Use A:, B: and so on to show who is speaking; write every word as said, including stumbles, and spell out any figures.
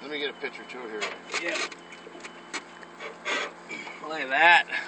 A: Let me get a picture too here.
B: Yeah. Look at that.